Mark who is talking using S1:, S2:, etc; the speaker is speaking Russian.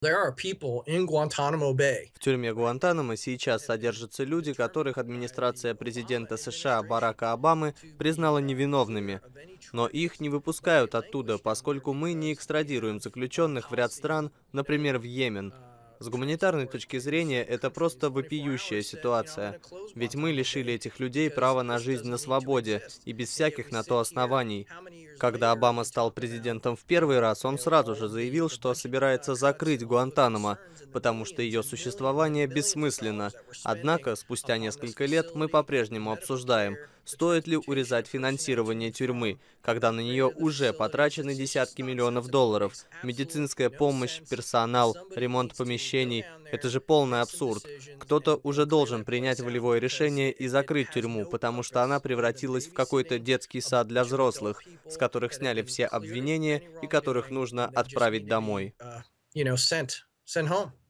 S1: В тюрьме Гуантанамо сейчас содержатся люди, которых администрация президента США Барака Обамы признала невиновными. Но их не выпускают оттуда, поскольку мы не экстрадируем заключенных в ряд стран, например, в Йемен. С гуманитарной точки зрения это просто вопиющая ситуация, ведь мы лишили этих людей права на жизнь на свободе и без всяких на то оснований. Когда Обама стал президентом в первый раз, он сразу же заявил, что собирается закрыть Гуантанамо, потому что ее существование бессмысленно. Однако, спустя несколько лет мы по-прежнему обсуждаем, стоит ли урезать финансирование тюрьмы, когда на нее уже потрачены десятки миллионов долларов, медицинская помощь, персонал, ремонт помещений. Это же полный абсурд. Кто-то уже должен принять волевое решение и закрыть тюрьму, потому что она превратилась в какой-то детский сад для взрослых, с которых сняли все обвинения и которых нужно отправить домой.
S2: Sent home.